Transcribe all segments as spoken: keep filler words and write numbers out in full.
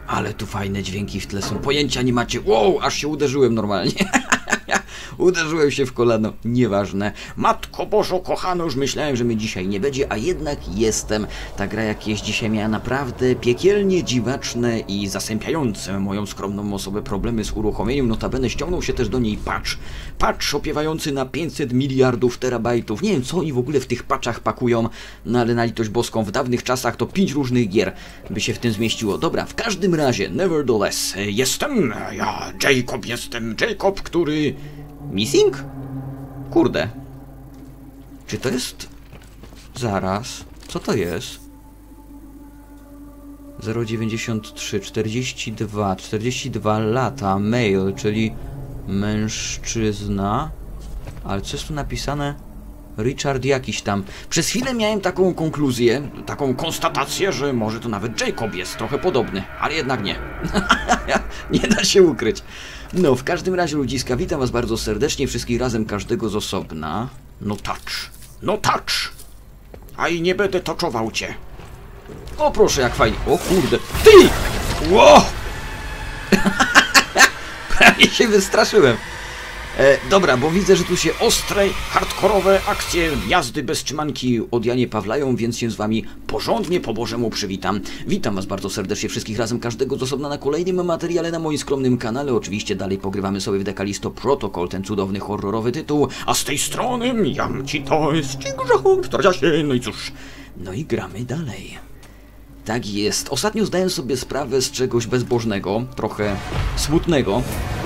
Ale tu fajne dźwięki w tle są. Pojęcia nie macie. Wow, aż się uderzyłem normalnie. Uderzyłem się w kolano. Nieważne. Matko Bożo kochano, już myślałem, że mnie dzisiaj nie będzie, a jednak jestem. Ta gra jakieś dzisiaj miała naprawdę piekielnie dziwaczne i zasępiające moją skromną osobę problemy z uruchomieniem. Notabene ściągnął się też do niej patch. Patch opiewający na pięćset miliardów terabajtów. Nie wiem, co oni w ogóle w tych patchach pakują, no ale na litość boską, w dawnych czasach to pięć różnych gier by się w tym zmieściło. Dobra, w każdym razie, nevertheless, jestem, ja Jacob jestem, Jacob, który... Missing? Kurde. Czy to jest... Zaraz. Co to jest? zero dziewięćdziesiąt trzy, czterdzieści dwa, czterdzieści dwa lata, male, czyli mężczyzna. Ale co jest tu napisane? Richard jakiś tam. Przez chwilę miałem taką konkluzję, taką konstatację, że może to nawet Jacob jest trochę podobny, ale jednak nie. Nie da się ukryć. No, w każdym razie, ludziska, witam was bardzo serdecznie, wszystkich razem, każdego z osobna. No touch. No touch! A i nie będę toczował cię. O, proszę, jak fajnie. O kurde. Ty! Ło! Prawie się wystraszyłem. E, dobra, bo widzę, że tu się ostre, hardkorowe akcje jazdy bez trzymanki od Janie Pawlają, więc się z wami porządnie po Bożemu przywitam. Witam was bardzo serdecznie wszystkich razem, każdego z osobna na kolejnym materiale na moim skromnym kanale. Oczywiście dalej pogrywamy sobie w The Callisto Protocol, ten cudowny horrorowy tytuł. A z tej strony jam ci to jest ci grzechu, się, no i cóż. No i gramy dalej. Tak jest. Ostatnio zdałem sobie sprawę z czegoś bezbożnego, trochę smutnego.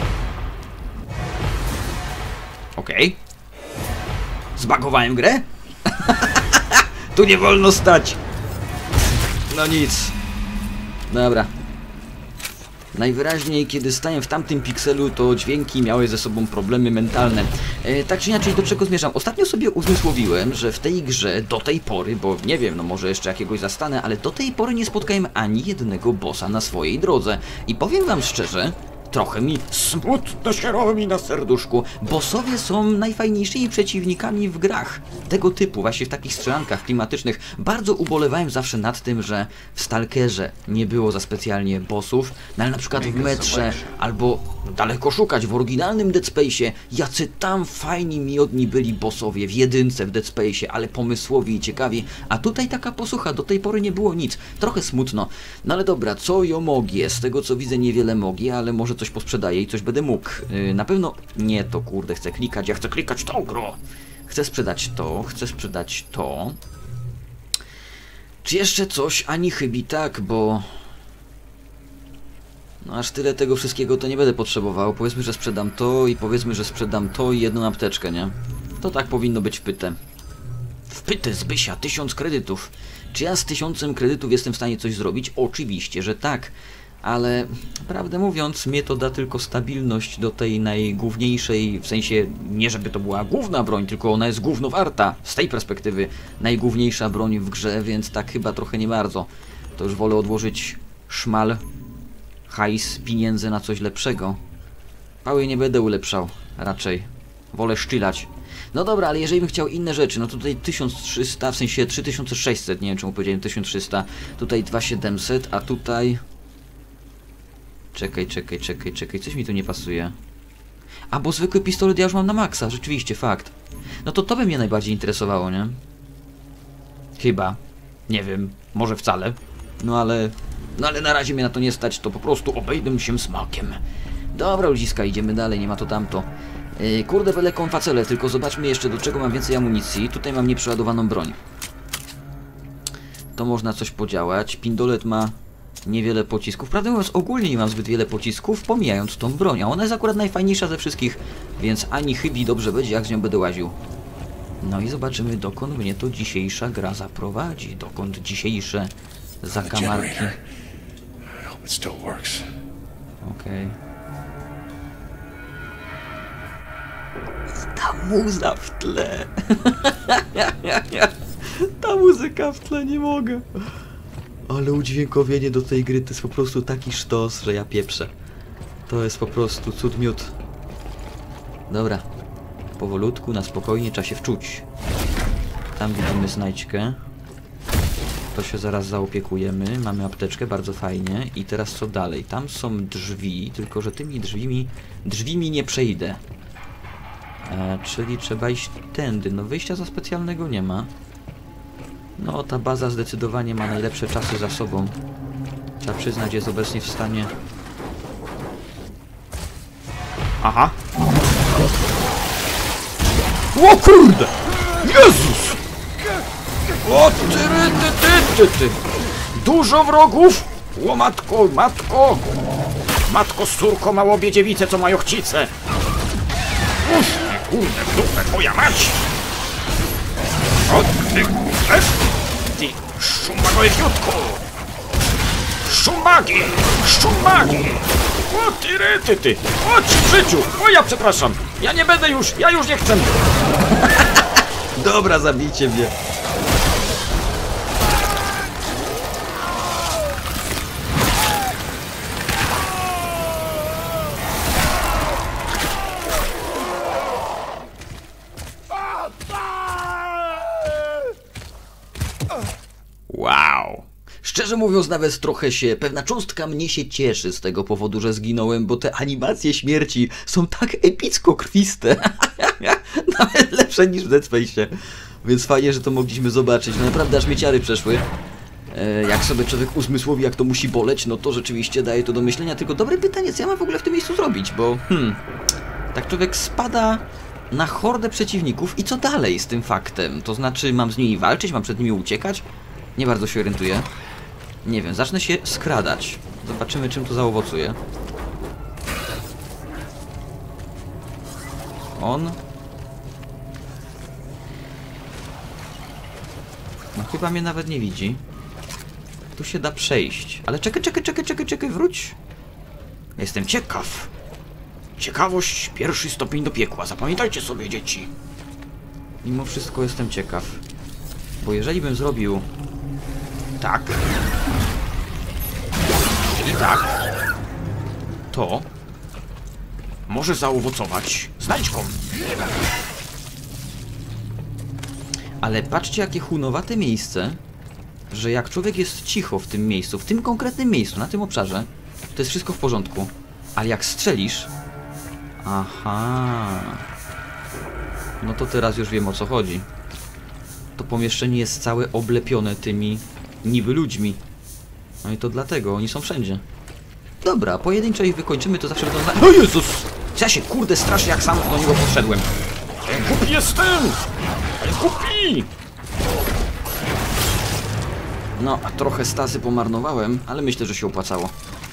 Okej. Okay. Zbagowałem grę? Tu nie wolno stać. No nic. Dobra. Najwyraźniej, kiedy stałem w tamtym pikselu, to dźwięki miały ze sobą problemy mentalne. E, tak czy inaczej, do czego zmierzam? Ostatnio sobie uzmysłowiłem, że w tej grze do tej pory, bo nie wiem, no może jeszcze jakiegoś zastanę, ale do tej pory nie spotkałem ani jednego bossa na swojej drodze. I powiem wam szczerze, trochę mi smutno się robi na serduszku. Bossowie są najfajniejszymi przeciwnikami w grach tego typu, właśnie w takich strzelankach klimatycznych. Bardzo ubolewałem zawsze nad tym, że w Stalkerze nie było za specjalnie bossów, no ale na przykład w Metrze, albo daleko szukać, w oryginalnym Dead Space'ie, jacy tam fajni miodni byli bossowie, w jedynce w Dead Space'ie, ale pomysłowi i ciekawi, a tutaj taka posłucha, do tej pory nie było nic. Trochę smutno. No ale dobra, co jo mogie? Z tego co widzę niewiele mogi, ale może coś posprzedaję i coś będę mógł. Yy, na pewno nie to, kurde, chcę klikać, ja chcę klikać tą grę. Chcę sprzedać to, chcę sprzedać to. Czy jeszcze coś? Ani chybi tak, bo... No aż tyle tego wszystkiego to nie będę potrzebował. Powiedzmy, że sprzedam to i powiedzmy, że sprzedam to i jedną apteczkę, nie? To tak powinno być w pytę. W pytę z Bysia, tysiąc kredytów. Czy ja z tysiącem kredytów jestem w stanie coś zrobić? Oczywiście, że tak. Ale prawdę mówiąc, mnie to da tylko stabilność do tej najgłówniejszej, w sensie nie żeby to była główna broń, tylko ona jest gówno warta, z tej perspektywy najgłówniejsza broń w grze, więc tak chyba trochę nie bardzo. To już wolę odłożyć szmal, hajs, pieniędzy na coś lepszego. Pały nie będę ulepszał, raczej. Wolę szczylać. No dobra, ale jeżeli bym chciał inne rzeczy, no to tutaj tysiąc trzysta, w sensie trzy tysiące sześćset, nie wiem czemu powiedziałem tysiąc trzysta, tutaj dwa tysiące siedemset, a tutaj... Czekaj, czekaj, czekaj, czekaj, coś mi tu nie pasuje. A, bo zwykły pistolet ja już mam na maksa, rzeczywiście, fakt. No to to by mnie najbardziej interesowało, nie? Chyba. Nie wiem, może wcale. No ale... No ale na razie mnie na to nie stać, to po prostu obejdę się smakiem. Dobra, ludziska, idziemy dalej, nie ma to tamto. Yy, kurde, byle konfacele, tylko zobaczmy jeszcze, do czego mam więcej amunicji. Tutaj mam nieprzeładowaną broń. To można coś podziałać. Pindolet ma... niewiele pocisków. Prawdę mówiąc, ogólnie nie mam zbyt wiele pocisków, pomijając tą broń. A ona jest akurat najfajniejsza ze wszystkich, więc ani chybi dobrze będzie, jak z nią będę łaził. No i zobaczymy, dokąd mnie to dzisiejsza gra zaprowadzi. Dokąd dzisiejsze zakamarki. Okej. Okay. Ta muza w tle. Ta muzyka w tle, nie mogę. Ale udźwiękowienie do tej gry to jest po prostu taki sztos, że ja pieprzę. To jest po prostu cud miód. Dobra. Powolutku, na spokojnie, trzeba się wczuć. Tam widzimy znajdźkę. To się zaraz zaopiekujemy. Mamy apteczkę, bardzo fajnie. I teraz co dalej? Tam są drzwi, tylko że tymi drzwimi... Drzwimi nie przejdę. E, czyli trzeba iść tędy. No wyjścia za specjalnego nie ma. No ta baza zdecydowanie ma najlepsze czasy za sobą. Trzeba przyznać, jest obecnie w stanie... Aha. O kurde! Jezus! O ty, ty, ty, ty, ty. Dużo wrogów! O matko, matko! Matko z córką ma obie dziewice, co mają chcice! Uff, kurde, w dupę, twoja mać! O ty, kurde! Ty, szumbagojewiutku! Szumbagi! Szumbagi! O ty, ty, ty! O ci w życiu! O ja przepraszam! Ja nie będę już! Ja już nie chcę! Dobra, zabijcie mnie! Wow! Szczerze mówiąc, nawet trochę się, pewna cząstka mnie się cieszy z tego powodu, że zginąłem, bo te animacje śmierci są tak epicko krwiste. Nawet lepsze niż w Dead Space'ie. Więc fajnie, że to mogliśmy zobaczyć. No naprawdę aż mnie ciary przeszły. E, jak sobie człowiek uzmysłowi, jak to musi boleć, no to rzeczywiście daje to do myślenia. Tylko dobre pytanie, co ja mam w ogóle w tym miejscu zrobić, bo hmm, tak człowiek spada na hordę przeciwników i co dalej z tym faktem? To znaczy, mam z nimi walczyć, mam przed nimi uciekać? Nie bardzo się orientuję. Nie wiem, zacznę się skradać. Zobaczymy, czym to zaowocuje. On... No chyba mnie nawet nie widzi. Tu się da przejść. Ale czekaj, czekaj, czekaj, czekaj, czekaj, wróć. Jestem ciekaw. Ciekawość, pierwszy stopień do piekła. Zapamiętajcie sobie, dzieci. Mimo wszystko jestem ciekaw. Bo jeżeli bym zrobił... tak... i tak... to... może zaowocować znajdźką. Ale patrzcie, jakie hunowate miejsce, że jak człowiek jest cicho w tym miejscu, w tym konkretnym miejscu, na tym obszarze, to jest wszystko w porządku. Ale jak strzelisz... aha... no to teraz już wiem, o co chodzi. To pomieszczenie jest całe oblepione tymi niby ludźmi. No i to dlatego, oni są wszędzie. Dobra, pojedynczo ich wykończymy, to zawsze będą... No Jezus! Ja się kurde straszę, jak sam do niego podszedłem. Głupi jestem! Głupi! No, trochę stasy pomarnowałem, ale myślę, że się opłacało.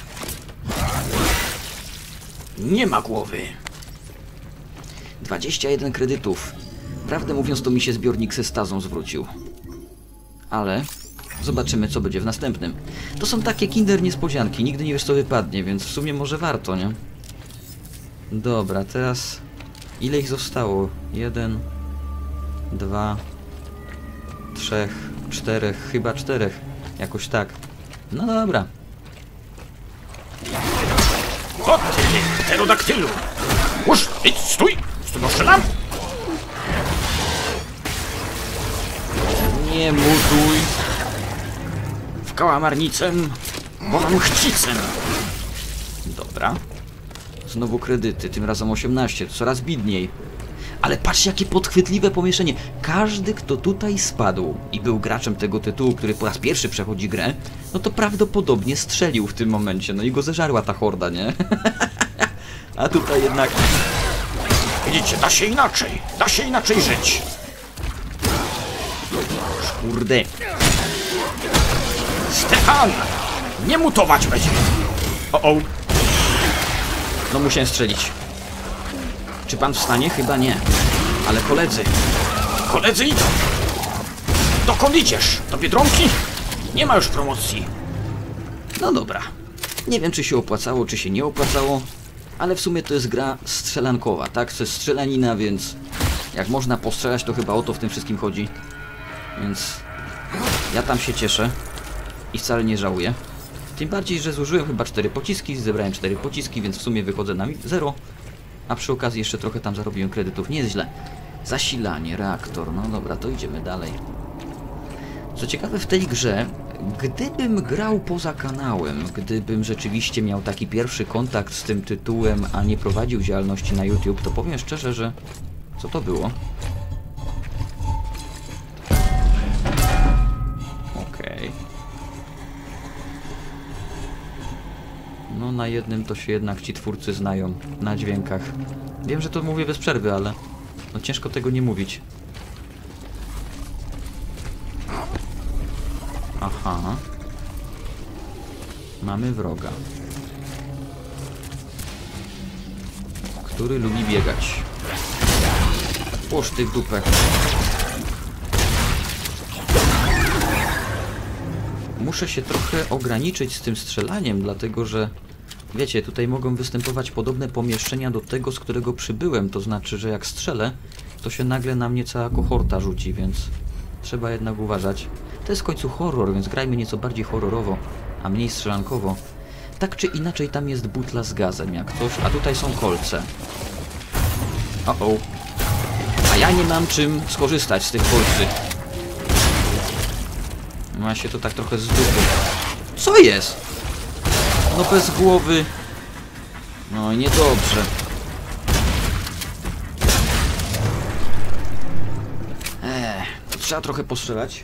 Nie ma głowy. dwadzieścia jeden kredytów. Prawdę mówiąc, to mi się zbiornik ze stazą zwrócił. Ale zobaczymy, co będzie w następnym. To są takie kinder niespodzianki, nigdy nie wiesz, co wypadnie, więc w sumie może warto, nie? Dobra, teraz... ile ich zostało? Jeden... dwa... trzech... czterech... chyba czterech. Jakoś tak. No dobra. O ty, pterodaktylu! Uż, idź, stój! Stój, strzelam! Nie mutuj w kałamarnicę, bo mam chcicę. Dobra. Znowu kredyty, tym razem osiemnaście, coraz bidniej. Ale patrzcie, jakie podchwytliwe pomieszczenie. Każdy, kto tutaj spadł i był graczem tego tytułu, który po raz pierwszy przechodzi grę, no to prawdopodobnie strzelił w tym momencie. No i go zeżarła ta horda, nie? A tutaj jednak... widzicie, da się inaczej. Da się inaczej żyć. Kurde. Stefan! Nie mutować będzie. O, o. No musiałem strzelić. Czy pan wstanie? Chyba nie. Ale koledzy... koledzy idą! Dokąd idziesz? Do Biedronki? Nie ma już promocji. No dobra. Nie wiem, czy się opłacało, czy się nie opłacało. Ale w sumie to jest gra strzelankowa, tak? To jest strzelanina, więc... jak można postrzelać, to chyba o to w tym wszystkim chodzi. Więc... ja tam się cieszę. I wcale nie żałuję. Tym bardziej, że zużyłem chyba cztery pociski, zebrałem cztery pociski, więc w sumie wychodzę na zero. A przy okazji jeszcze trochę tam zarobiłem kredytów. Nie jest źle. Zasilanie, reaktor. No dobra, to idziemy dalej. Co ciekawe, w tej grze, gdybym grał poza kanałem, gdybym rzeczywiście miał taki pierwszy kontakt z tym tytułem, a nie prowadził działalności na YouTube, to powiem szczerze, że... Co to było? Okej. No na jednym to się jednak ci twórcy znają, na dźwiękach. Wiem, że to mówię bez przerwy, ale no ciężko tego nie mówić. Aha. Mamy wroga, który lubi biegać. Posz ty w dupę. Muszę się trochę ograniczyć z tym strzelaniem, dlatego że wiecie, tutaj mogą występować podobne pomieszczenia do tego, z którego przybyłem. To znaczy, że jak strzelę, to się nagle na mnie cała kohorta rzuci, więc trzeba jednak uważać. To jest w końcu horror, więc grajmy nieco bardziej horrorowo, a mniej strzelankowo. Tak czy inaczej, tam jest butla z gazem, jak coś, a tutaj są kolce. O, o. A ja nie mam czym skorzystać z tych kolcy. Ma się to tak trochę z dupy. Co jest? No bez głowy. No niedobrze. Eee, to trzeba trochę postrzelać.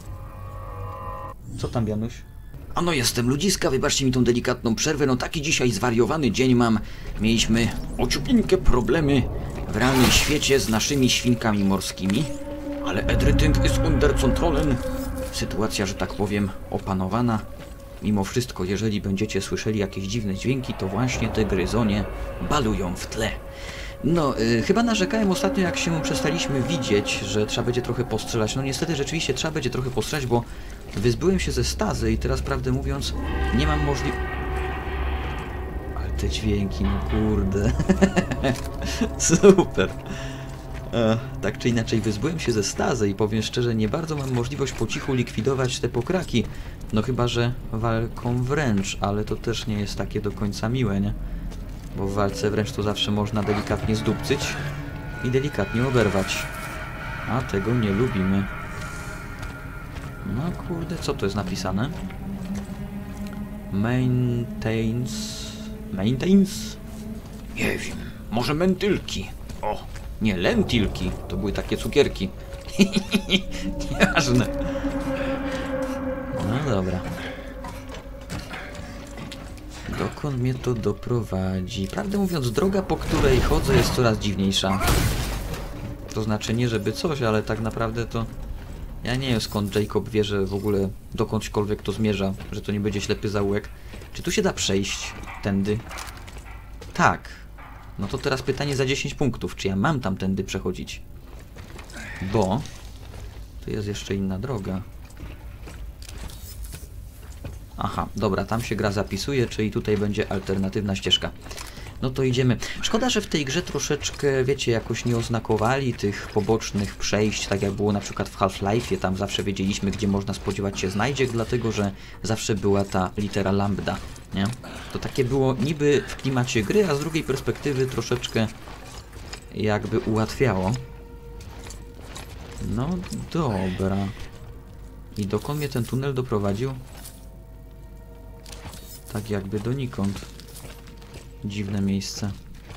Co tam, Janusz? Ano jestem ludziska, wybaczcie mi tą delikatną przerwę, no taki dzisiaj zwariowany dzień mam. Mieliśmy ociuplinkę problemy w realnym świecie z naszymi świnkami morskimi, ale everything is under control. Sytuacja, że tak powiem, opanowana. Mimo wszystko, jeżeli będziecie słyszeli jakieś dziwne dźwięki, to właśnie te gryzonie balują w tle. No, yy, chyba narzekałem ostatnio, jak się przestaliśmy widzieć, że trzeba będzie trochę postrzelać. No niestety, rzeczywiście trzeba będzie trochę postrzelać, bo wyzbyłem się ze stazy i teraz, prawdę mówiąc, nie mam możliwości... Ale te dźwięki, no kurde. Super. E, tak czy inaczej, wyzbyłem się ze stazy i powiem szczerze, nie bardzo mam możliwość po cichu likwidować te pokraki. No chyba, że walką wręcz, ale to też nie jest takie do końca miłe, nie? Bo w walce wręcz to zawsze można delikatnie zdupcyć i delikatnie oberwać. A tego nie lubimy. No kurde, co to jest napisane? Maintains... Maintains? Nie wiem, może mentylki. O, nie, lentilki. To były takie cukierki. Nieważne. No dobra. Dokąd mnie to doprowadzi? Prawdę mówiąc, droga, po której chodzę, jest coraz dziwniejsza. To znaczy nie, żeby coś, ale tak naprawdę to... Ja nie wiem, skąd Jacob wie, że w ogóle dokądśkolwiek to zmierza, że to nie będzie ślepy zaułek. Czy tu się da przejść tędy? Tak. No to teraz pytanie za dziesięć punktów. Czy ja mam tamtędy przechodzić? Bo... Tu jest jeszcze inna droga. Aha, dobra, tam się gra zapisuje, czyli tutaj będzie alternatywna ścieżka. No to idziemy. Szkoda, że w tej grze troszeczkę, wiecie, jakoś nie oznakowali tych pobocznych przejść, tak jak było na przykład w Half-Life'ie. Tam zawsze wiedzieliśmy, gdzie można spodziewać się znajdziek, dlatego że zawsze była ta litera lambda, nie? To takie było niby w klimacie gry, a z drugiej perspektywy troszeczkę jakby ułatwiało. No dobra. I dokąd mnie ten tunel doprowadził? Tak jakby donikąd. Dziwne miejsce.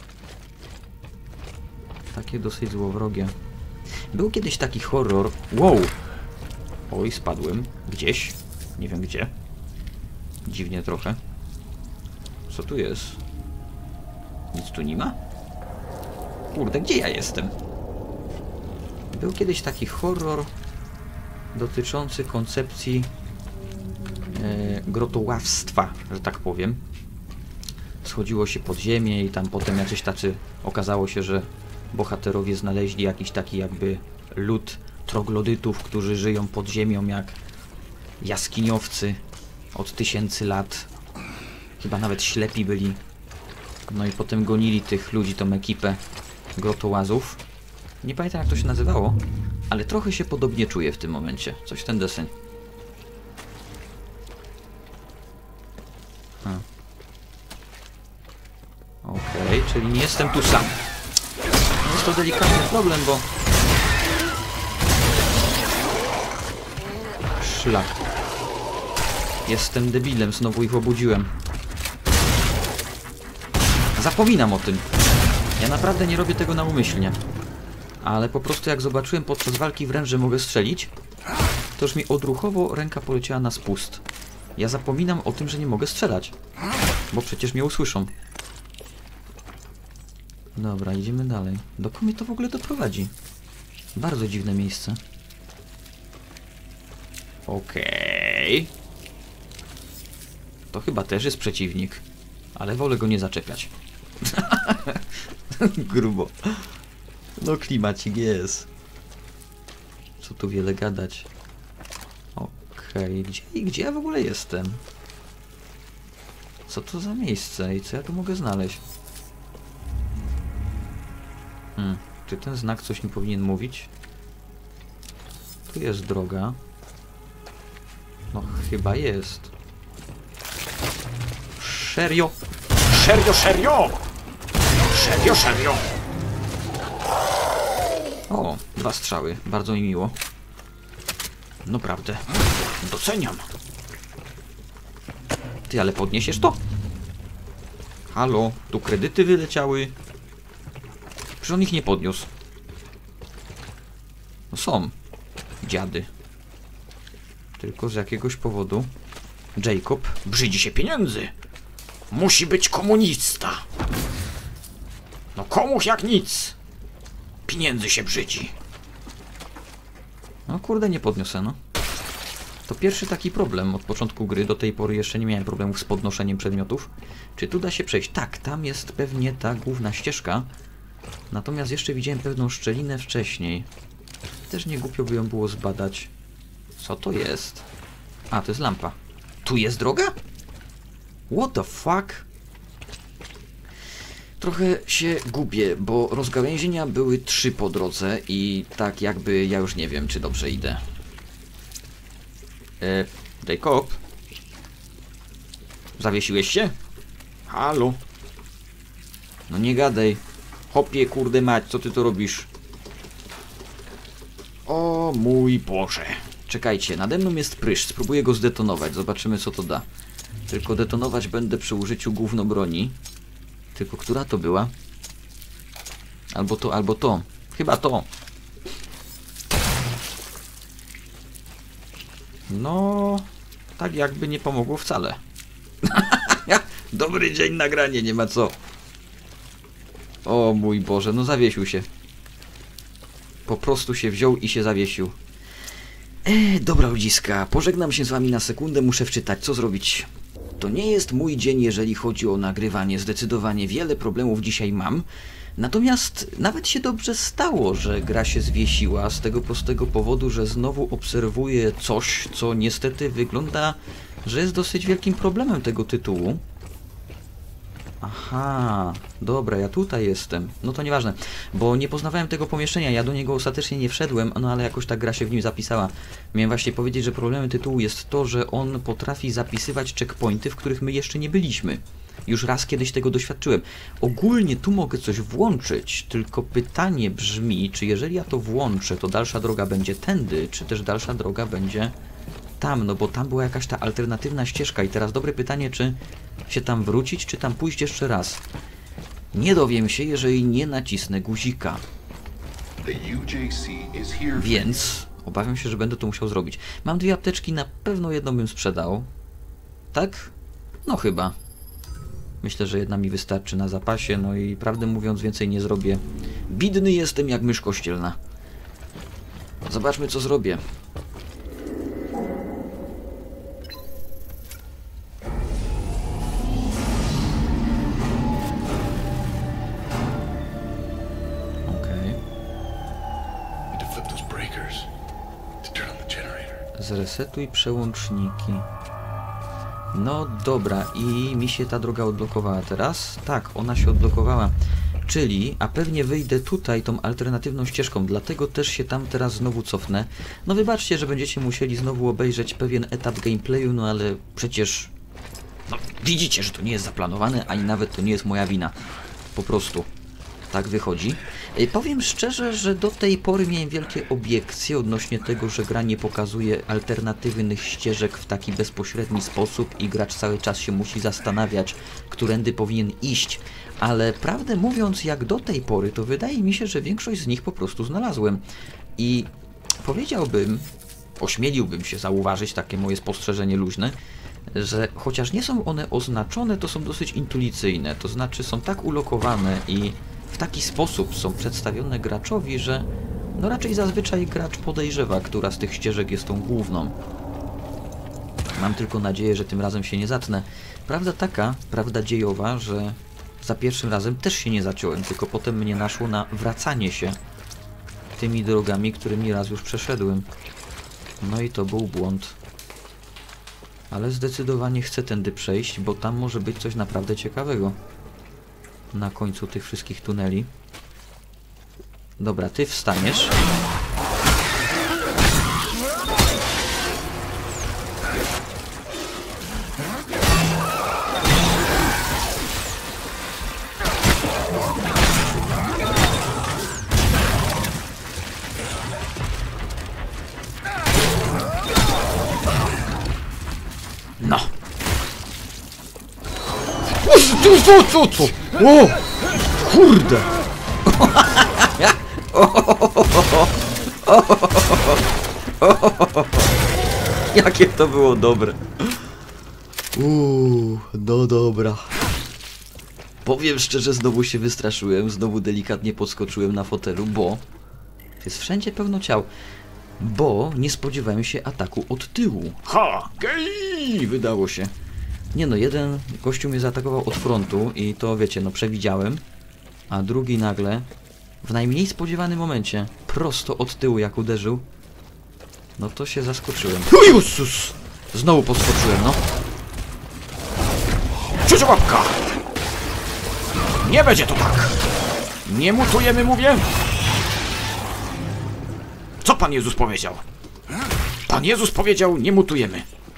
Takie dosyć złowrogie. Był kiedyś taki horror... Wow! Oj, spadłem. Gdzieś. Nie wiem gdzie. Dziwnie trochę. Co tu jest? Nic tu nie ma? Kurde, gdzie ja jestem? Był kiedyś taki horror dotyczący koncepcji e, grotoławstwa, że tak powiem. Schodziło się pod ziemię i tam potem jacyś tacy... Okazało się, że bohaterowie znaleźli jakiś taki jakby lud troglodytów, którzy żyją pod ziemią jak jaskiniowcy od tysięcy lat. Chyba nawet ślepi byli. No i potem gonili tych ludzi, tą ekipę grotołazów. Nie pamiętam, jak to się nazywało, ale trochę się podobnie czuję w tym momencie. Coś w ten deseń. Hmm. Okej, okay, czyli nie jestem tu sam. Jest to delikatny problem, bo... Szlak. Jestem debilem, znowu ich obudziłem. Zapominam o tym. Ja naprawdę nie robię tego naumyślnie. Ale po prostu jak zobaczyłem podczas walki wręcz, że mogę strzelić, to już mi odruchowo ręka poleciała na spust. Ja zapominam o tym, że nie mogę strzelać. Bo przecież mnie usłyszą. Dobra, idziemy dalej. Dokąd mnie to w ogóle doprowadzi? Bardzo dziwne miejsce. Okej. Okay. To chyba też jest przeciwnik. Ale wolę go nie zaczepiać. Grubo. No klimacik jest. Co tu wiele gadać. Okej, okay. gdzie, gdzie ja w ogóle jestem? Co to za miejsce i co ja tu mogę znaleźć? Hmm. Czy ten znak coś mi powinien mówić? Tu jest droga. No chyba jest. Serio? Serio, serio! Serio, serio! O, dwa strzały. Bardzo mi miło. Naprawdę. Doceniam. Ty, ale podniesiesz to? Halo, tu kredyty wyleciały. Przecież on ich nie podniósł. No są. Dziady. Tylko z jakiegoś powodu Jacob Brzydzi się pieniędzy. Musi być komunista. No komuś jak nic. Pieniędzy się brzydzi. No kurde, nie podniosę, no. To pierwszy taki problem od początku gry. Do tej pory jeszcze nie miałem problemów z podnoszeniem przedmiotów. Czy tu da się przejść? Tak, tam jest pewnie ta główna ścieżka. Natomiast jeszcze widziałem pewną szczelinę wcześniej. Też nie głupio by ją było zbadać. Co to jest? A, to jest lampa. Tu jest droga? What the fuck? Trochę się gubię, bo rozgałęzienia były trzy po drodze i tak jakby ja już nie wiem, czy dobrze idę. E, Jacob? Zawiesiłeś się? Halo? No nie gadaj. Hopie, kurde mać, co ty to robisz? O mój Boże. Czekajcie, nade mną jest prysz, spróbuję go zdetonować, zobaczymy co to da. Tylko detonować będę przy użyciu gówno broni. Tylko która to była? Albo to, albo to. Chyba to. No, tak jakby nie pomogło wcale. Dobry dzień, nagranie, nie ma co. O mój Boże, no zawiesił się. Po prostu się wziął i się zawiesił. E, dobra ludziska, pożegnam się z wami na sekundę, muszę wczytać, co zrobić. To nie jest mój dzień, jeżeli chodzi o nagrywanie, zdecydowanie wiele problemów dzisiaj mam. Natomiast nawet się dobrze stało, że gra się zwiesiła z tego prostego powodu, że znowu obserwuję coś, co niestety wygląda, że jest dosyć wielkim problemem tego tytułu. Aha, dobra, ja tutaj jestem. No to nieważne, bo nie poznawałem tego pomieszczenia, ja do niego ostatecznie nie wszedłem, no ale jakoś ta gra się w nim zapisała. Miałem właśnie powiedzieć, że problemem tytułu jest to, że on potrafi zapisywać checkpointy, w których my jeszcze nie byliśmy. Już raz kiedyś tego doświadczyłem. Ogólnie tu mogę coś włączyć, tylko pytanie brzmi, czy jeżeli ja to włączę, to dalsza droga będzie tędy, czy też dalsza droga będzie tam, no bo tam była jakaś ta alternatywna ścieżka i teraz dobre pytanie, czy się tam wrócić, czy tam pójść jeszcze raz. Nie dowiem się, jeżeli nie nacisnę guzika. Więc obawiam się, że będę to musiał zrobić. Mam dwie apteczki, na pewno jedną bym sprzedał. Tak? No chyba. Myślę, że jedna mi wystarczy na zapasie, no i prawdę mówiąc więcej nie zrobię. Bidny jestem jak mysz kościelna. Zobaczmy co zrobię. Zresetuj przełączniki. No dobra, i mi się ta droga odblokowała teraz? Tak, ona się odblokowała. Czyli, a pewnie wyjdę tutaj tą alternatywną ścieżką, dlatego też się tam teraz znowu cofnę. No wybaczcie, że będziecie musieli znowu obejrzeć pewien etap gameplayu, no ale przecież... No widzicie, że to nie jest zaplanowane, ani nawet to nie jest moja wina. Po prostu. Tak wychodzi. E, powiem szczerze, że do tej pory miałem wielkie obiekcje odnośnie tego, że gra nie pokazuje alternatywnych ścieżek w taki bezpośredni sposób i gracz cały czas się musi zastanawiać, którędy powinien iść. Ale prawdę mówiąc, jak do tej pory, to wydaje mi się, że większość z nich po prostu znalazłem. I powiedziałbym, ośmieliłbym się zauważyć, takie moje spostrzeżenie luźne, że chociaż nie są one oznaczone, to są dosyć intuicyjne. To znaczy są tak ulokowane i w taki sposób są przedstawione graczowi, że no raczej zazwyczaj gracz podejrzewa, która z tych ścieżek jest tą główną. Mam tylko nadzieję, że tym razem się nie zatnę. Prawda taka, prawda dziejowa, że za pierwszym razem też się nie zaciąłem, tylko potem mnie naszło na wracanie się tymi drogami, którymi raz już przeszedłem. No i to był błąd. Ale zdecydowanie chcę tędy przejść, bo tam może być coś naprawdę ciekawego. Na końcu tych wszystkich tuneli. Dobra, ty wstaniesz. No. O, co, co, co, co? O, kurde. Jakie to było dobre. Uuu, no dobra. Powiem szczerze, znowu się wystraszyłem, znowu delikatnie podskoczyłem na fotelu, bo jest wszędzie pełno ciał. Bo nie spodziewałem się ataku od tyłu. Ha! Gej! Wydało się. Nie no, jeden gościu mnie zaatakował od frontu i to wiecie, no przewidziałem. A drugi nagle, w najmniej spodziewanym momencie, prosto od tyłu jak uderzył. No to się zaskoczyłem. O Jezus! Znowu podskoczyłem, no. Krzyczy łapka! Nie będzie to tak! Nie mutujemy, mówię! Co Pan Jezus powiedział? Pan Jezus powiedział, nie mutujemy.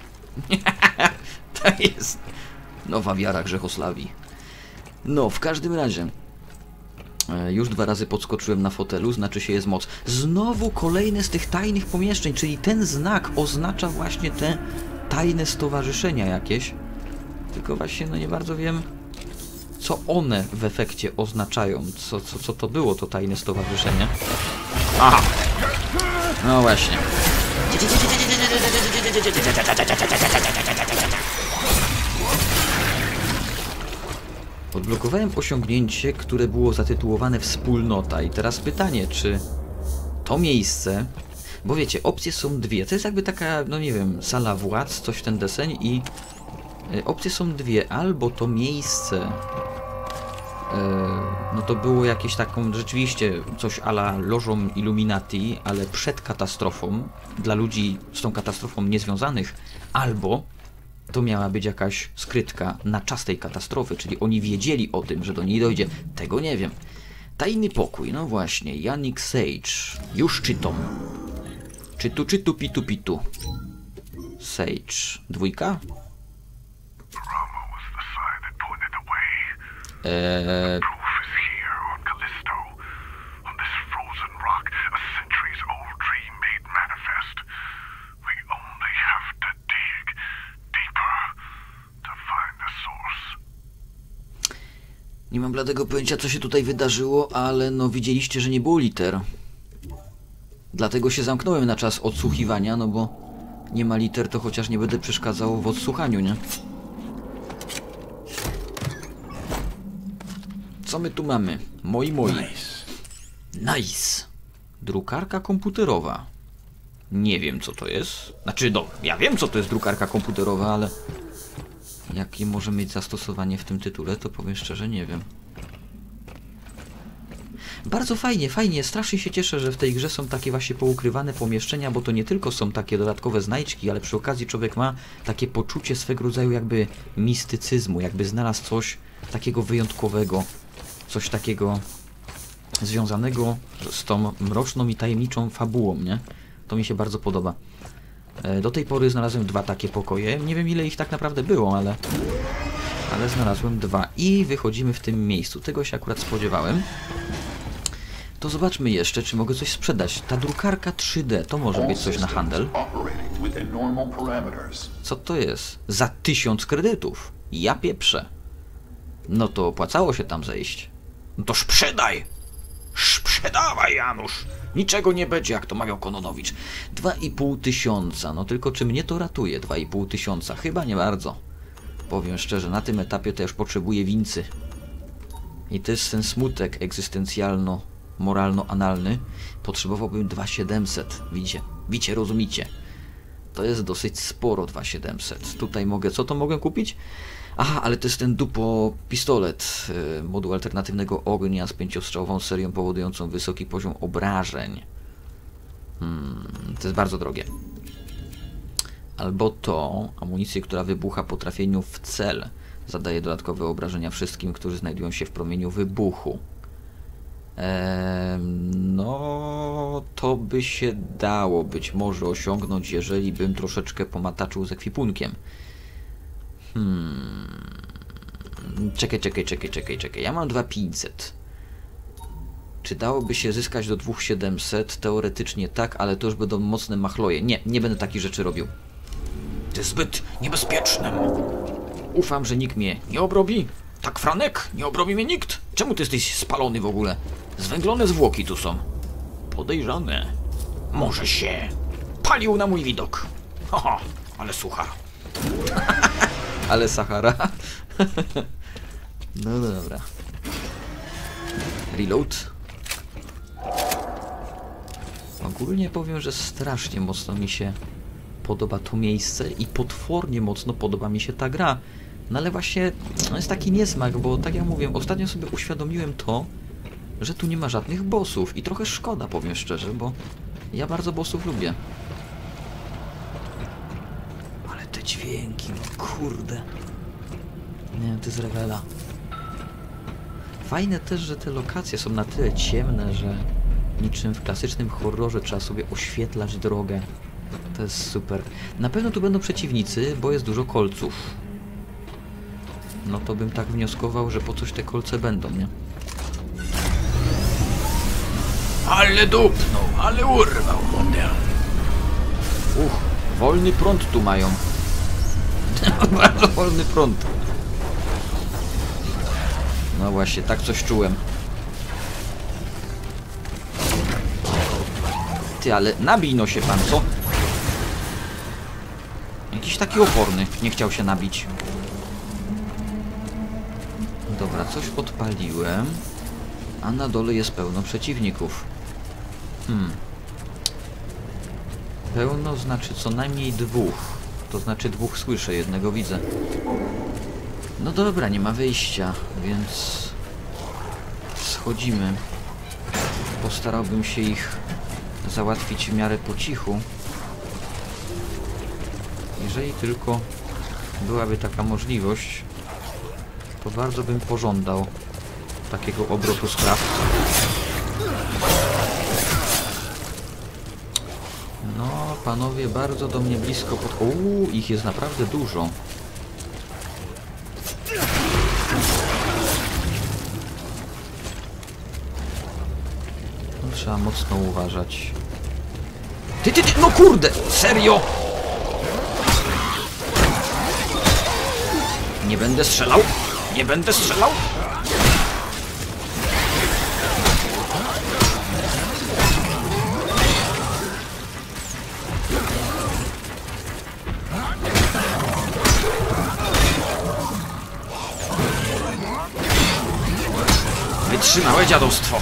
To jest nowa wiara Grzechosławii. No, w każdym razie e, już dwa razy podskoczyłem na fotelu, znaczy się jest moc. Znowu kolejne z tych tajnych pomieszczeń, czyli ten znak oznacza właśnie te tajne stowarzyszenia jakieś. Tylko właśnie no nie bardzo wiem, co one w efekcie oznaczają. Co, co, co to było to tajne stowarzyszenie? Aha! No właśnie. Odblokowałem osiągnięcie, które było zatytułowane Wspólnota. I teraz pytanie, czy to miejsce... Bo wiecie, opcje są dwie. To jest jakby taka, no nie wiem, sala władz, coś w ten deseń i... Y, opcje są dwie. Albo to miejsce... Y, no to było jakieś taką, rzeczywiście coś a la lożą Illuminati, ale przed katastrofą, dla ludzi z tą katastrofą niezwiązanych, albo to miała być jakaś skrytka na czas tej katastrofy, czyli oni wiedzieli o tym, że do niej dojdzie. Tego nie wiem. Tajny pokój, no właśnie, Yannick Sage. Już czytam. Czytu, czytu, pitu, pitu. Sage. Dwójka? Eee... Nie mam bladego pojęcia, co się tutaj wydarzyło, ale no widzieliście, że nie było liter. Dlatego się zamknąłem na czas odsłuchiwania, no bo nie ma liter, to chociaż nie będę przeszkadzał w odsłuchaniu, nie? Co my tu mamy? Moi, moi. Nice. Nice. Drukarka komputerowa. Nie wiem, co to jest. Znaczy, no, ja wiem, co to jest drukarka komputerowa, ale... jakie może mieć zastosowanie w tym tytule, to powiem szczerze, nie wiem. Bardzo fajnie, fajnie. Strasznie się cieszę, że w tej grze są takie właśnie poukrywane pomieszczenia, bo to nie tylko są takie dodatkowe znajdźki, ale przy okazji człowiek ma takie poczucie swego rodzaju jakby mistycyzmu, jakby znalazł coś takiego wyjątkowego, coś takiego związanego z tą mroczną i tajemniczą fabułą, nie? To mi się bardzo podoba. Do tej pory znalazłem dwa takie pokoje. Nie wiem, ile ich tak naprawdę było, ale... ale znalazłem dwa i wychodzimy w tym miejscu. Tego się akurat spodziewałem. To zobaczmy jeszcze, czy mogę coś sprzedać. Ta drukarka trzy D to może być coś na handel. Co to jest? Za tysiąc kredytów. Ja pieprzę. No to opłacało się tam zejść. No to sprzedaj! Sprzedawaj, Janusz! Niczego nie będzie, jak to mawiał Kononowicz. Dwa i pół tysiąca. No tylko czy mnie to ratuje? Dwa i pół tysiąca. Chyba nie bardzo. Powiem szczerze, na tym etapie to już potrzebuję wincy. I to jest ten smutek egzystencjalno-moralno-analny. Potrzebowałbym dwa tysiące siedemset. Widzicie? Widzicie, rozumicie? To jest dosyć sporo, dwa tysiące siedemset. Tutaj mogę... Co to mogę kupić? Aha, ale to jest ten dupo pistolet. Yy, moduł alternatywnego ognia z pięciostrzałową serią powodującą wysoki poziom obrażeń. Hmm, to jest bardzo drogie. Albo to amunicję, która wybucha po trafieniu w cel. Zadaje dodatkowe obrażenia wszystkim, którzy znajdują się w promieniu wybuchu. Eee, no, to by się dało być może osiągnąć, jeżeli bym troszeczkę pomataczył z ekwipunkiem. Hmm. Czekaj, czekaj, czekaj, czekaj, czekaj. Ja mam dwa tysiące pięćset. Czy dałoby się zyskać do dwa tysiące siedemset? Teoretycznie tak, ale to już będą mocne machloje. Nie, nie będę takich rzeczy robił. To jest zbyt niebezpieczne. Ufam, że nikt mnie Nie obrobi? Tak, Franek? Nie obrobi mnie nikt? Czemu ty jesteś spalony w ogóle? Zwęglone zwłoki tu są. Podejrzane. Może się palił na mój widok. Haha, ale suchar. Ale Sahara. No dobra. Reload. Ogólnie powiem, że strasznie mocno mi się podoba to miejsce i potwornie mocno podoba mi się ta gra. No ale właśnie no jest taki niesmak, bo tak jak mówię, ostatnio sobie uświadomiłem to, że tu nie ma żadnych bossów i trochę szkoda, powiem szczerze, bo ja bardzo bossów lubię. Ale te dźwięki, no kurde. Nie, to jest rewela. Fajne też, że te lokacje są na tyle ciemne, że niczym w klasycznym horrorze trzeba sobie oświetlać drogę. To jest super. Na pewno tu będą przeciwnicy, bo jest dużo kolców. No to bym tak wnioskował, że po coś te kolce będą, nie? Ale dupnął, ale urwał. Uch, wolny prąd tu mają. Bardzo wolny prąd. No właśnie, tak coś czułem. Ty, ale nabij no się pan, co? Jakiś taki oporny, nie chciał się nabić. Dobra, coś podpaliłem. A na dole jest pełno przeciwników. Hmm. Pełno znaczy co najmniej dwóch. To znaczy dwóch słyszę, jednego widzę. No dobra, nie ma wyjścia, więc schodzimy. Postarałbym się ich załatwić w miarę po cichu. Jeżeli tylko byłaby taka możliwość, to bardzo bym pożądał takiego obrotu spraw. No, panowie, bardzo do mnie blisko pod... Uuu, ich jest naprawdę dużo. No, trzeba mocno uważać. Ty, ty, ty, no kurde! Serio? Nie będę strzelał? Nie będę strzelał? Wytrzymałe dziadostwo.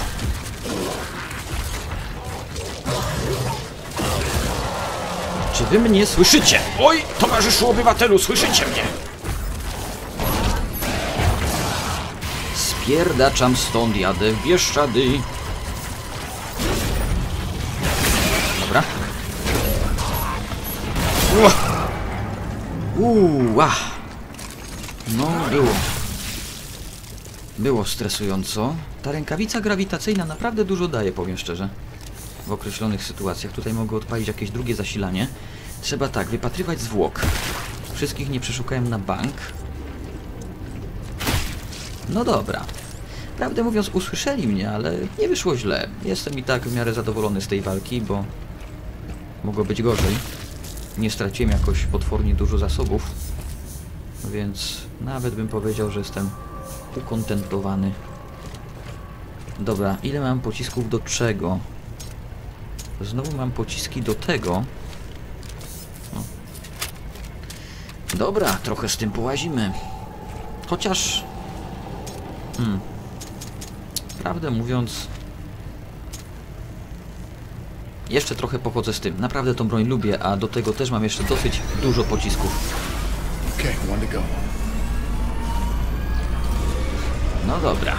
Czy wy mnie słyszycie? Oj, towarzyszu obywatelu, słyszycie mnie? Spierdaczam stąd, jadę w Bieszczady. Dobra. Uuu, ah. No, było. Było stresująco. Ta rękawica grawitacyjna naprawdę dużo daje, powiem szczerze. W określonych sytuacjach. Tutaj mogę odpalić jakieś drugie zasilanie. Trzeba tak, wypatrywać zwłok. Wszystkich nie przeszukałem na bank. No dobra. Prawdę mówiąc, usłyszeli mnie, ale nie wyszło źle. Jestem i tak w miarę zadowolony z tej walki, bo mogło być gorzej. Nie straciłem jakoś potwornie dużo zasobów, więc nawet bym powiedział, że jestem ukontentowany. Dobra, ile mam pocisków do czego? Znowu mam pociski do tego. No. Dobra, trochę z tym połazimy. Chociaż... Hmm. Prawdę mówiąc... Jeszcze trochę pochodzę z tym. Naprawdę tą broń lubię, a do tego też mam jeszcze dosyć dużo pocisków. Okay, one to go. No dobra.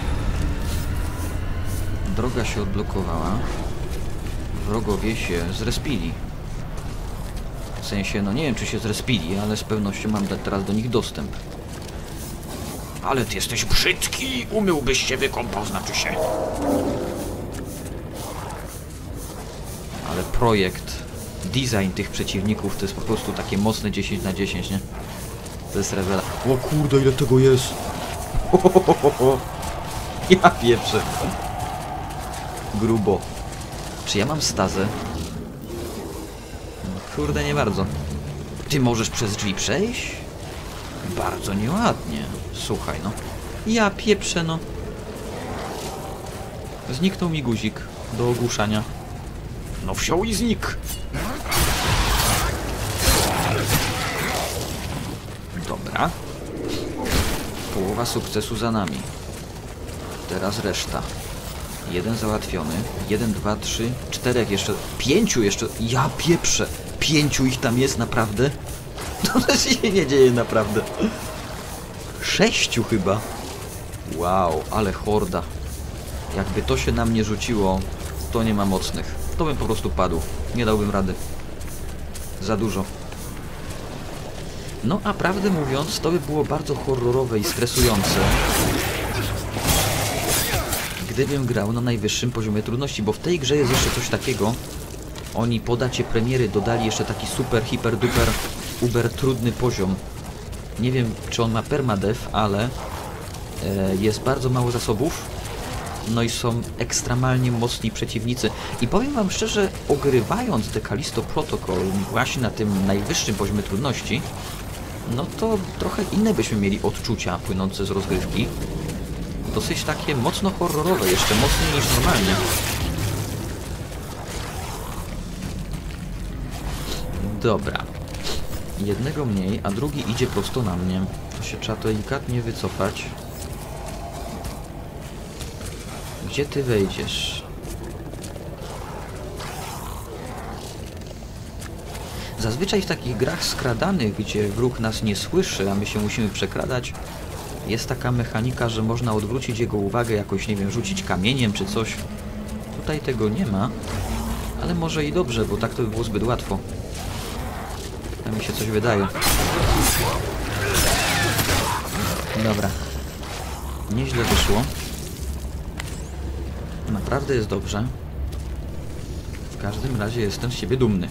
Droga się odblokowała. Wrogowie się zrespili. W sensie, no nie wiem czy się zrespili, ale z pewnością mam teraz do nich dostęp. Ale ty jesteś brzydki, umyłbyś się, wykąpał, znaczy się. Ale projekt, design tych przeciwników to jest po prostu takie mocne dziesięć na dziesięć, nie? To jest rewela. O kurde, ile tego jest! Ja pieprzę. Grubo. Czy ja mam stazę? Kurde, nie bardzo. Ty możesz przez drzwi przejść? Bardzo nieładnie. Słuchaj, no. Ja pieprzę, no. Zniknął mi guzik do ogłuszania. No wziął i znikł. Dobra. Połowa sukcesu za nami. Teraz reszta. Jeden załatwiony. Jeden, dwa, trzy, czterech jeszcze. Pięciu jeszcze. Ja pieprzę. Pięciu ich tam jest naprawdę? To się nie dzieje naprawdę. Sześciu chyba. Wow, ale horda. Jakby to się na mnie rzuciło, to nie ma mocnych. To bym po prostu padł. Nie dałbym rady. Za dużo. No a prawdę mówiąc, to by było bardzo horrorowe i stresujące, gdybym grał na najwyższym poziomie trudności, bo w tej grze jest jeszcze coś takiego. Oni po dacie premiery dodali jeszcze taki super, hiper, duper, uber trudny poziom. Nie wiem, czy on ma permadeath, ale e, jest bardzo mało zasobów. No i są ekstremalnie mocni przeciwnicy. I powiem wam szczerze, ogrywając The Callisto Protocol właśnie na tym najwyższym poziomie trudności, no to trochę inne byśmy mieli odczucia płynące z rozgrywki. Dosyć takie mocno horrorowe, jeszcze mocniej niż normalnie. Dobra. Jednego mniej, a drugi idzie prosto na mnie. To się trzeba delikatnie wycofać. Gdzie ty wejdziesz? Zazwyczaj w takich grach skradanych, gdzie wróg nas nie słyszy, a my się musimy przekradać, jest taka mechanika, że można odwrócić jego uwagę, jakoś, nie wiem, rzucić kamieniem czy coś. Tutaj tego nie ma, ale może i dobrze, bo tak to by było zbyt łatwo. Tak mi się coś wydaje. Dobra. Nieźle wyszło. Naprawdę jest dobrze. W każdym razie jestem z siebie dumny.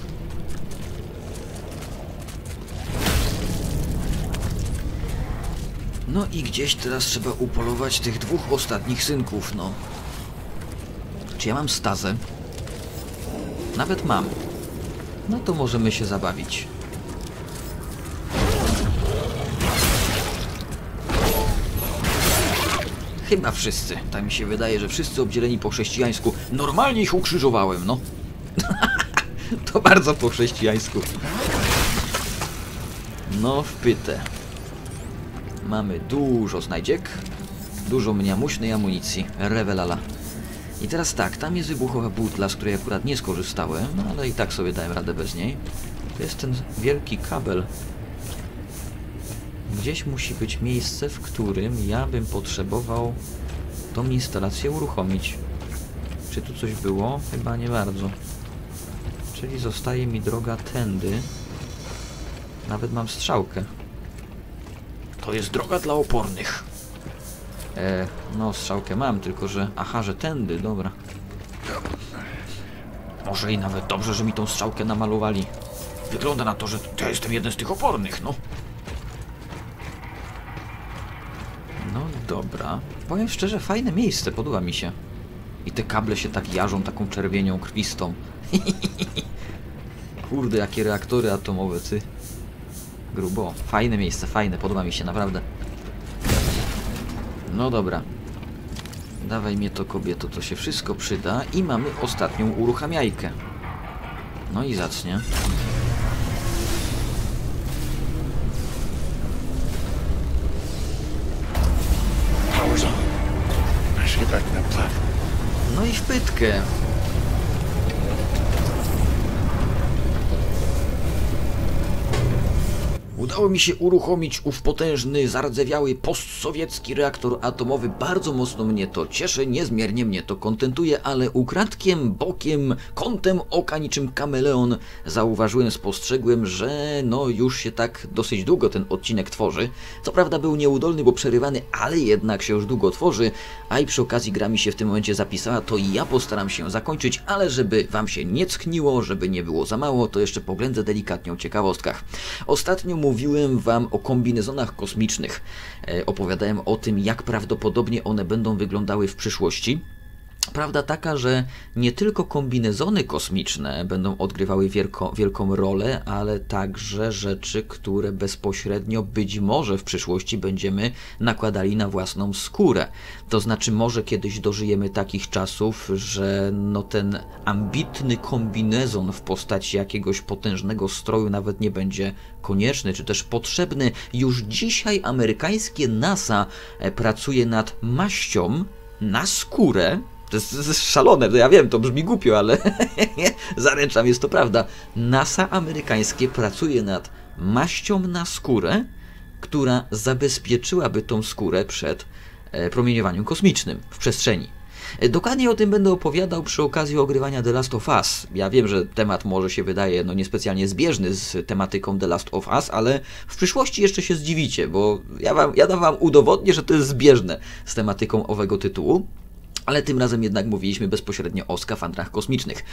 No i gdzieś teraz trzeba upolować tych dwóch ostatnich synków, no. Czy ja mam stazę? Nawet mam. No to możemy się zabawić. Chyba wszyscy. Tak mi się wydaje, że wszyscy obdzieleni po chrześcijańsku. Normalnie ich ukrzyżowałem, no. To bardzo po chrześcijańsku. No, w pytę. Mamy dużo znajdziek. Dużo mniamuśnej amunicji. Rewelala. I teraz tak, tam jest wybuchowa butla, z której akurat nie skorzystałem, no ale i tak sobie dałem radę bez niej. To jest ten wielki kabel. Gdzieś musi być miejsce, w którym ja bym potrzebował tą instalację uruchomić. Czy tu coś było? Chyba nie bardzo. Czyli zostaje mi droga tędy. Nawet mam strzałkę. To jest droga dla opornych. E, no strzałkę mam, tylko że... Aha, że tędy, dobra. Może i nawet dobrze, że mi tą strzałkę namalowali. Wygląda na to, że ja jestem jeden z tych opornych, no. No Dobra. Powiem szczerze, fajne miejsce, podoba mi się. I te kable się tak jarzą taką czerwienią krwistą. Kurde, jakie reaktory atomowe, ty. Grubo. Fajne miejsce, fajne, podoba mi się, naprawdę. No dobra. Dawaj mnie to, kobieto, to się wszystko przyda. I mamy ostatnią uruchamiajkę. No i zacnie. Power's on. I should get back to that platform. No i w pytkę. Udało mi się uruchomić ów potężny, zardzewiały, postsowiecki reaktor atomowy. Bardzo mocno mnie to cieszy, niezmiernie mnie to kontentuje, ale ukradkiem, bokiem, kątem oka niczym kameleon zauważyłem, spostrzegłem, że no już się tak dosyć długo ten odcinek tworzy. Co prawda był nieudolny, bo przerywany, ale jednak się już długo tworzy, a i przy okazji gra mi się w tym momencie zapisała, to i ja postaram się zakończyć, ale żeby wam się nie ckniło, żeby nie było za mało, to jeszcze poględzę delikatnie o ciekawostkach. Ostatnio mówiłem wam o kombinezonach kosmicznych. E, opowiadałem o tym, jak prawdopodobnie one będą wyglądały w przyszłości. Prawda taka, że nie tylko kombinezony kosmiczne będą odgrywały wielko, wielką rolę, ale także rzeczy, które bezpośrednio być może w przyszłości będziemy nakładali na własną skórę. To znaczy może kiedyś dożyjemy takich czasów, że no ten ambitny kombinezon w postaci jakiegoś potężnego stroju nawet nie będzie konieczny, czy też potrzebny. Już dzisiaj amerykańskie NASA pracuje nad maścią na skórę. To jest, to jest szalone, to ja wiem, to brzmi głupio, ale zaręczam, jest to prawda. NASA amerykańskie pracuje nad maścią na skórę, która zabezpieczyłaby tą skórę przed e, promieniowaniem kosmicznym w przestrzeni. E, dokładnie o tym będę opowiadał przy okazji ogrywania The Last of Us. Ja wiem, że temat może się wydaje no, niespecjalnie zbieżny z tematyką The Last of Us, ale w przyszłości jeszcze się zdziwicie, bo ja wam, ja wam udowodnię, że to jest zbieżne z tematyką owego tytułu. Ale tym razem jednak mówiliśmy bezpośrednio o skafandrach kosmicznych.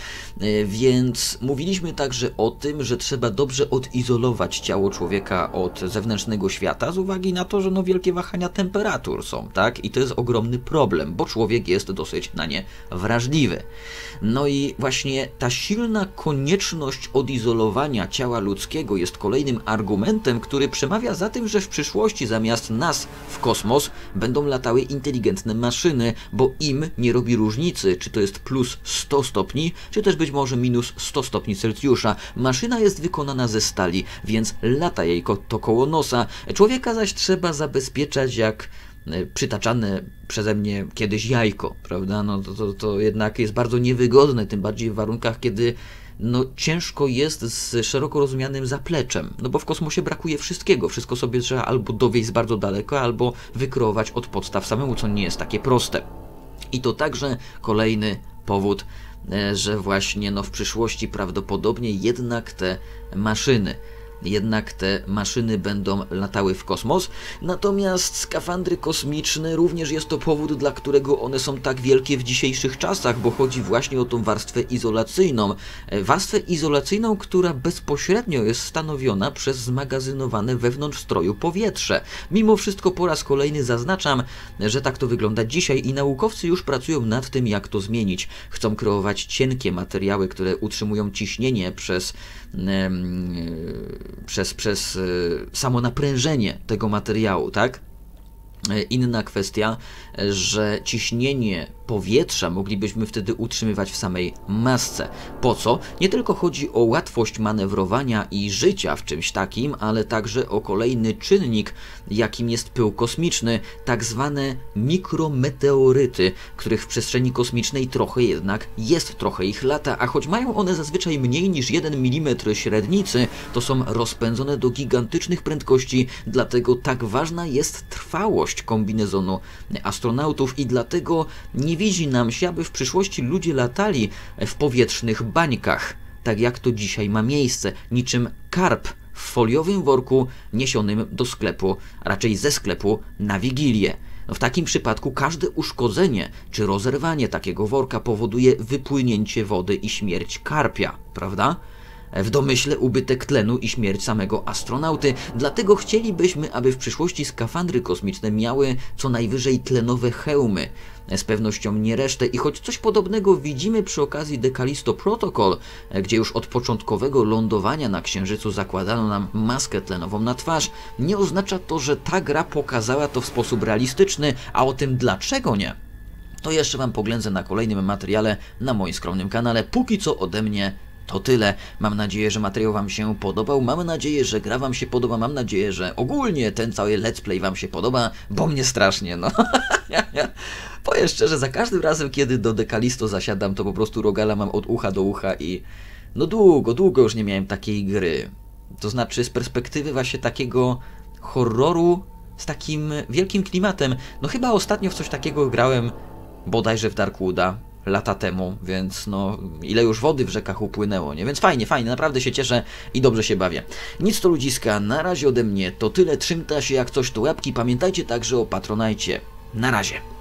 Więc mówiliśmy także o tym, że trzeba dobrze odizolować ciało człowieka od zewnętrznego świata z uwagi na to, że no wielkie wahania temperatur są, tak? I to jest ogromny problem, bo człowiek jest dosyć na nie wrażliwy. No i właśnie ta silna konieczność odizolowania ciała ludzkiego jest kolejnym argumentem, który przemawia za tym, że w przyszłości zamiast nas w kosmos będą latały inteligentne maszyny, bo im nie robi różnicy, czy to jest plus sto stopni, czy też być może minus sto stopni Celsjusza. Maszyna jest wykonana ze stali, więc lata jej ko to koło nosa. Człowieka zaś trzeba zabezpieczać jak przytaczane przeze mnie kiedyś jajko, prawda? No to, to, to jednak jest bardzo niewygodne, tym bardziej w warunkach, kiedy no ciężko jest z szeroko rozumianym zapleczem, no bo w kosmosie brakuje wszystkiego, wszystko sobie trzeba albo dowieźć bardzo daleko, albo wykreować od podstaw samemu, co nie jest takie proste. I to także kolejny powód, że właśnie no w przyszłości prawdopodobnie jednak te maszyny, jednak te maszyny będą latały w kosmos, natomiast skafandry kosmiczne również jest to powód, dla którego one są tak wielkie w dzisiejszych czasach, bo chodzi właśnie o tą warstwę izolacyjną. Warstwę izolacyjną, która bezpośrednio jest stanowiona przez zmagazynowane wewnątrz stroju powietrze. Mimo wszystko po raz kolejny zaznaczam, że tak to wygląda dzisiaj i naukowcy już pracują nad tym, jak to zmienić. Chcą kreować cienkie materiały, które utrzymują ciśnienie przez przez, przez samo naprężenie tego materiału, tak? Inna kwestia, że ciśnienie powietrza moglibyśmy wtedy utrzymywać w samej masce. Po co? Nie tylko chodzi o łatwość manewrowania i życia w czymś takim, ale także o kolejny czynnik, jakim jest pył kosmiczny, tak zwane mikrometeoryty, których w przestrzeni kosmicznej trochę jednak jest, trochę ich lata, a choć mają one zazwyczaj mniej niż jeden milimetr średnicy, to są rozpędzone do gigantycznych prędkości, dlatego tak ważna jest trwałość kombinezonu astronautów i dlatego nie widzi nam się, aby w przyszłości ludzie latali w powietrznych bańkach, tak jak to dzisiaj ma miejsce, niczym karp w foliowym worku niesionym do sklepu, a raczej ze sklepu na Wigilię. No w takim przypadku każde uszkodzenie czy rozerwanie takiego worka powoduje wypłynięcie wody i śmierć karpia, prawda? W domyśle ubytek tlenu i śmierć samego astronauty, dlatego chcielibyśmy, aby w przyszłości skafandry kosmiczne miały co najwyżej tlenowe hełmy. Z pewnością nie resztę i choć coś podobnego widzimy przy okazji The Callisto Protocol, gdzie już od początkowego lądowania na Księżycu zakładano nam maskę tlenową na twarz, nie oznacza to, że ta gra pokazała to w sposób realistyczny, a o tym dlaczego nie, to jeszcze Wam poględzę na kolejnym materiale na moim skromnym kanale. Póki co ode mnie to tyle. Mam nadzieję, że materiał Wam się podobał, mam nadzieję, że gra Wam się podoba, mam nadzieję, że ogólnie ten cały let's play Wam się podoba, bo mnie strasznie, no. Powiem szczerze, za każdym razem, kiedy do The Callisto zasiadam, to po prostu rogala mam od ucha do ucha i no długo, długo już nie miałem takiej gry. To znaczy z perspektywy właśnie takiego horroru z takim wielkim klimatem. No chyba ostatnio w coś takiego grałem bodajże w Darkwooda lata temu, więc no ile już wody w rzekach upłynęło, nie? Więc fajnie, fajnie, naprawdę się cieszę i dobrze się bawię. Nic to ludziska, na razie ode mnie to tyle, trzymta się jak coś to łapki, pamiętajcie także o Patronajcie. Na razie.